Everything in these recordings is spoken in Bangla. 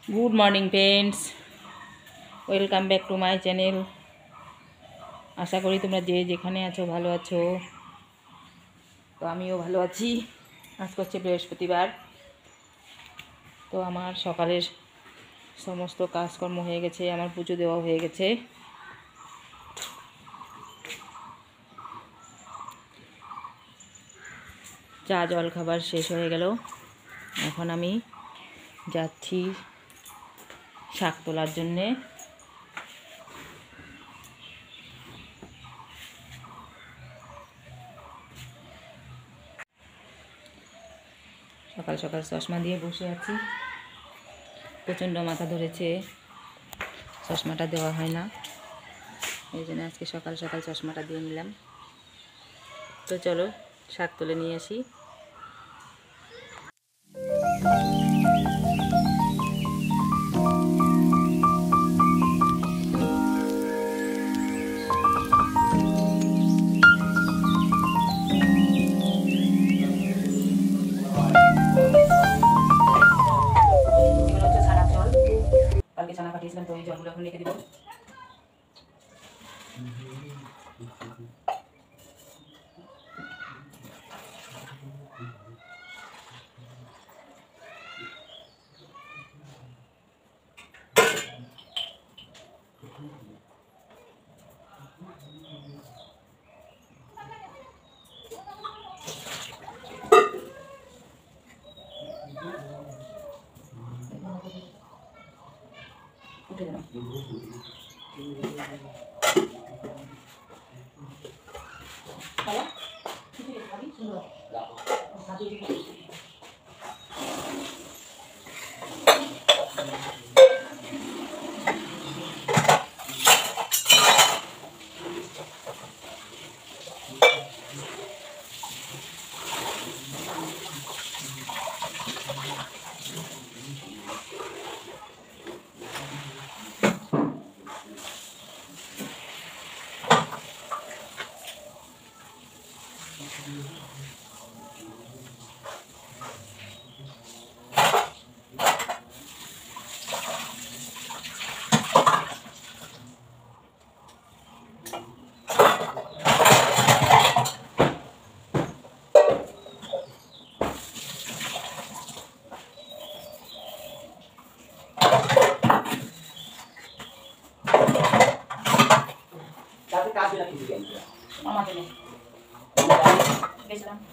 Good morning friends, welcome back to my channel. আশা করি তোমরা যে যেখানে আছো ভালো আছো। তো আমিও ভালো আছি। আজকে হচ্ছে বৃহস্পতিবার। তো আমার সকালের সমস্ত কাজকর্ম হয়ে গেছে, আমার পুজো দেওয়া হয়ে গেছে। চা জল খাবার শেষ হয়ে গেল। এখন আমি যাচ্ছি শাক তোলার জন্যে। সকাল সকাল চশমা দিয়ে বসে আছি, প্রচণ্ড মাথা ধরেছে, চশমাটা দেওয়া হয় না, এই জন্য আজকে সকাল সকাল চশমাটা দিয়ে নিলাম। তো চলো শাক তুলে নিয়ে আসি। কালকে ছানা কাটিয়েছিলাম, তো এই জলগুলো এখন রেখে দেবো। উঠে যাবে আমার জন্য গেছিলাম।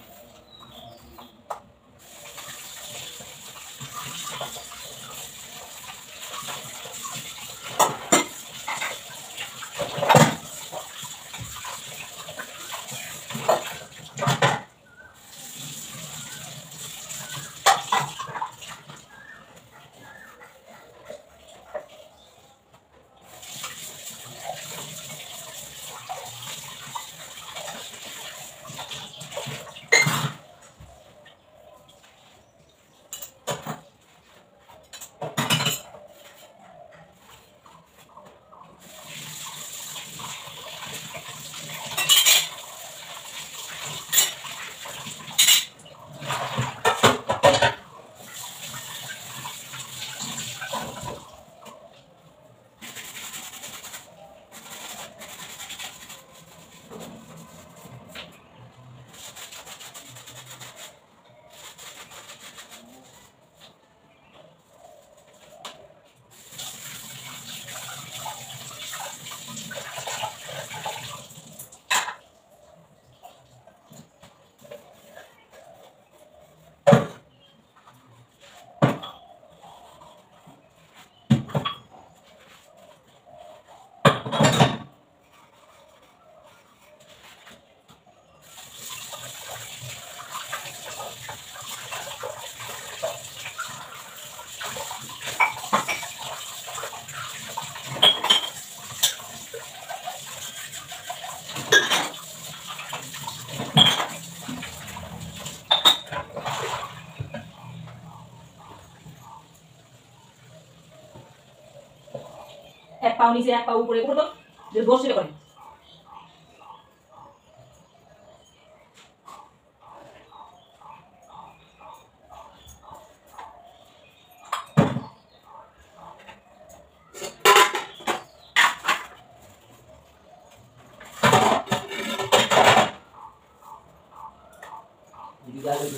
এক পাও নিচে এক পাও উপরে করো, তো যদি বসে করে।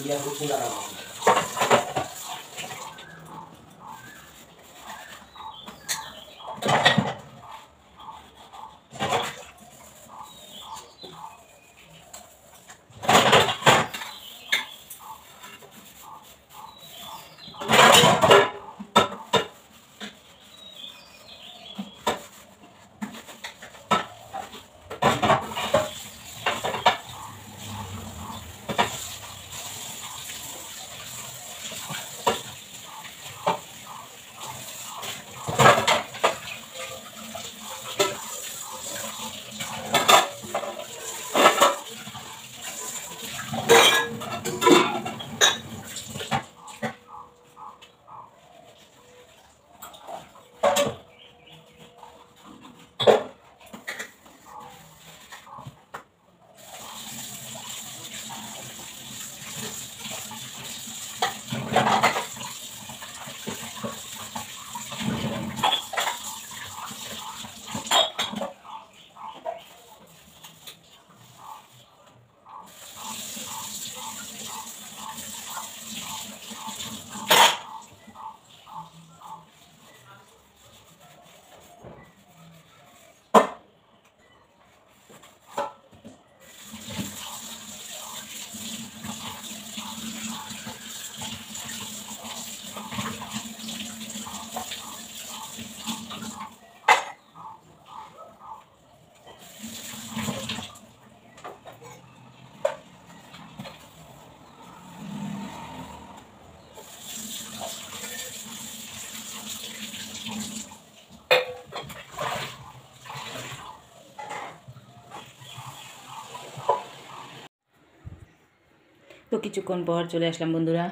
তো কিছুক্ষণ পর চলে আসলাম বন্ধুরা,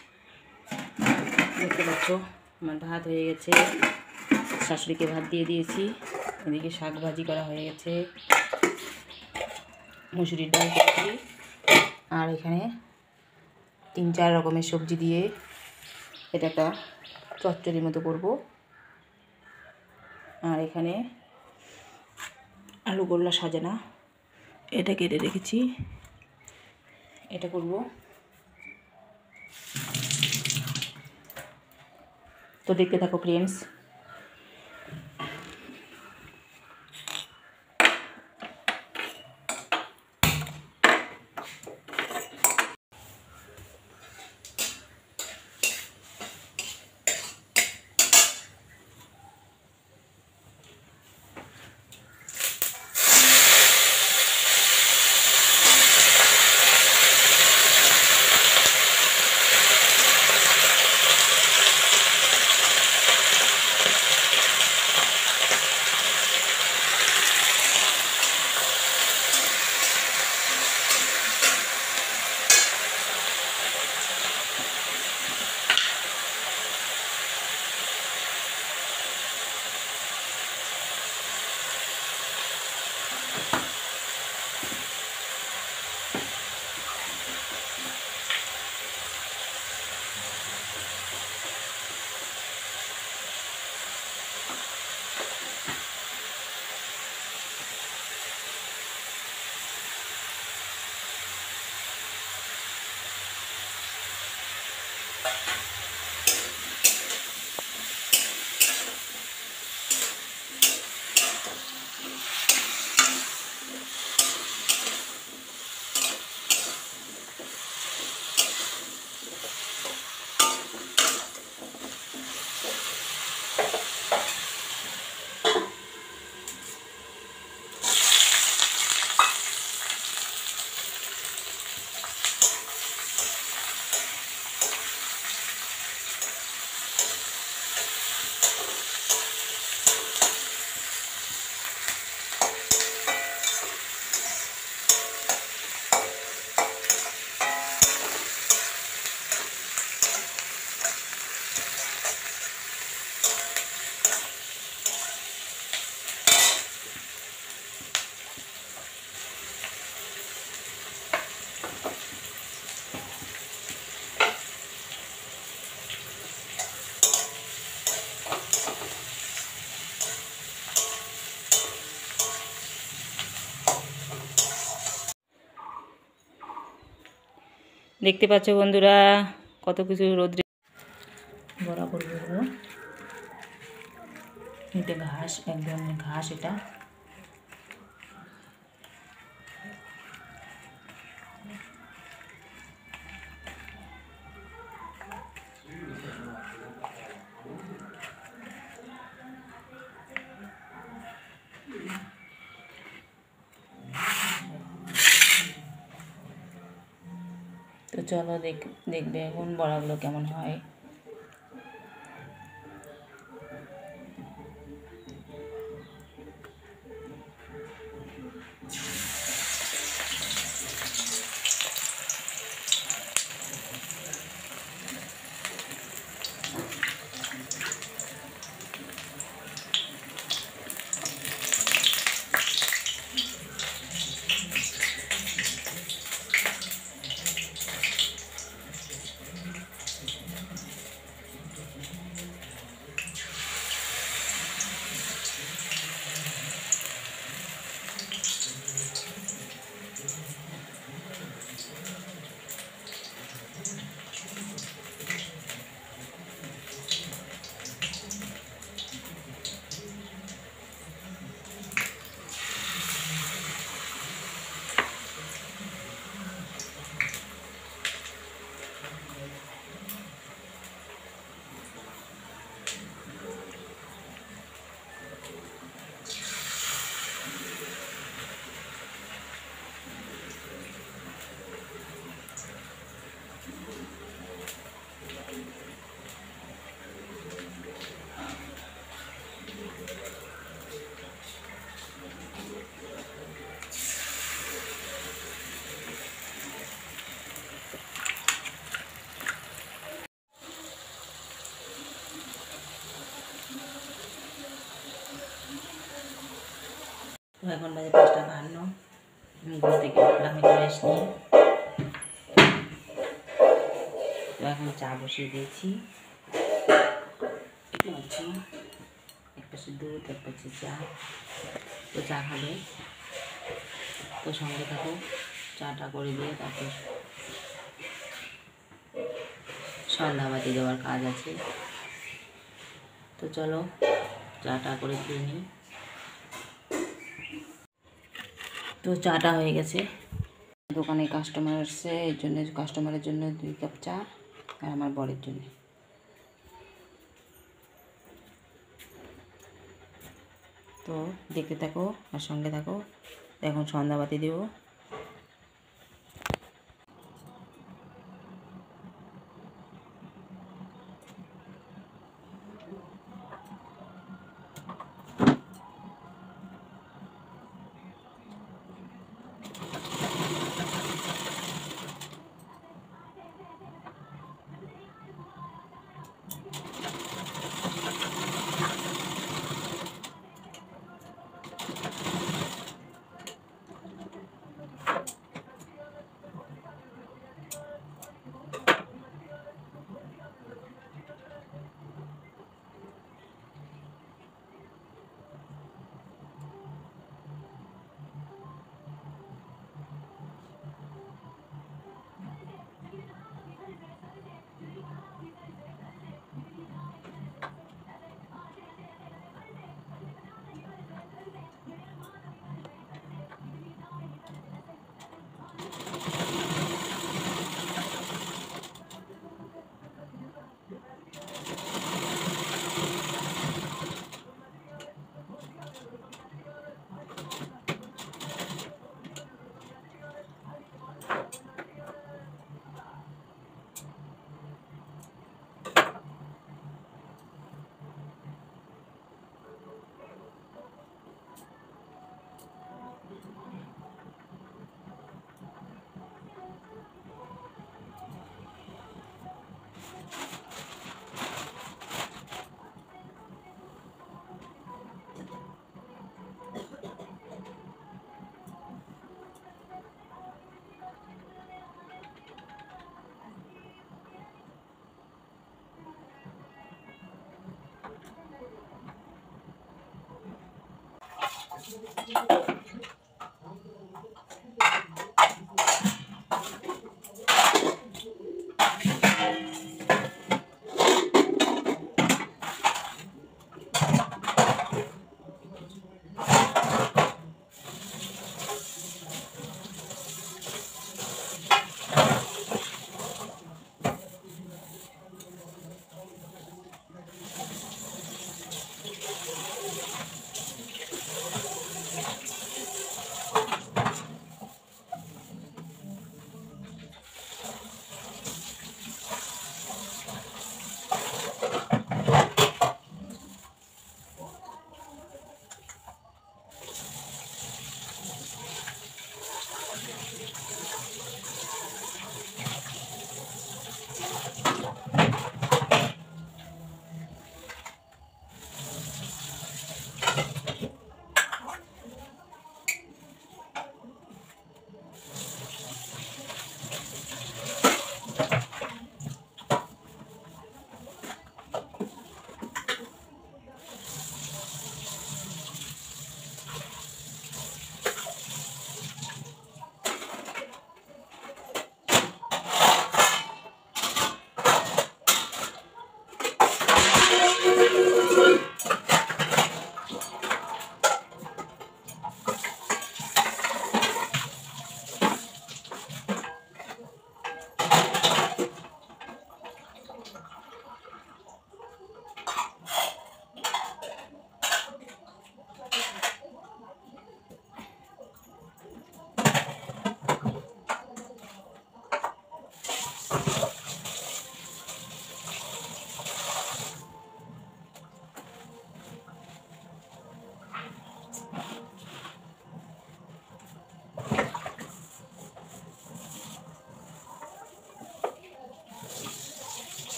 দেখতে পাচ্ছ আমার ভাত হয়ে গেছে, শাশুড়িকে ভাত দিয়ে দিয়েছি, এদিকে শাক ভাজি করা হয়ে গেছে, মুসুরির ডাল করেছি, আর এখানে 3-4 রকমের সবজি দিয়ে এটা একটা চচ্চড়ির মতো করব। আর এখানে আলু গোল্লা সাজানা এটা কেটে রেখেছি, এটা করব। তো দেখতে থাকো ফ্রেন্ডস। দেখতে পাচ্ছ বন্ধুরা কত কিছু রোদ্রে বড়া করবো এগুলো। এটা ঘাস, এক ধরনের ঘাস এটা। তো চলো দেখবে এখন বড়াগুলো কেমন হয়। তো এখন বাজে 5:52, আমি ঘুম থেকে আমি ফ্রেশ নিই। তো এখন চা বসিয়ে দিয়েছি, এক পাশে দুধ এক পাশে চা। তো চা খাবে, তো সঙ্গে থাকো, চাটা করে দিয়ে তারপর সন্ধ্যাবাতি দেওয়ার কাজ আছে। তো চলো চাটা করে খেয়ে নিই। তো চাটা হয়ে গেছে, দোকানে কাস্টমার এসছে, এর জন্য কাস্টমারের জন্য 2 কাপ চা আর আমার বরের জন্য। তো দেখতে থাকো আর সঙ্গে থাকো, এখন সন্ধ্যাবাতি দেবো।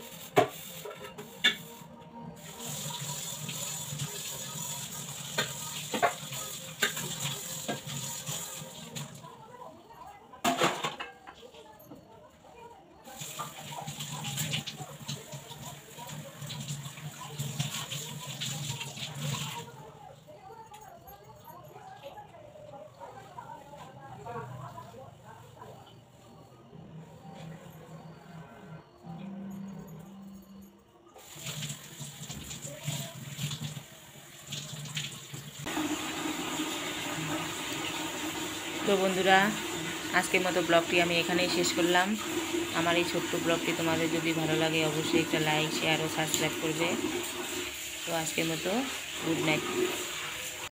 তো বন্ধুরা, আজকের মতো ব্লগটি আমি এখানেই শেষ করলাম। আমার এই ছোট্ট ব্লগটি তোমাদের যদি ভালো লাগে অবশ্যই একটা লাইক, শেয়ার ও সাবস্ক্রাইব করবে। তো আজকের মতো গুড নাইট।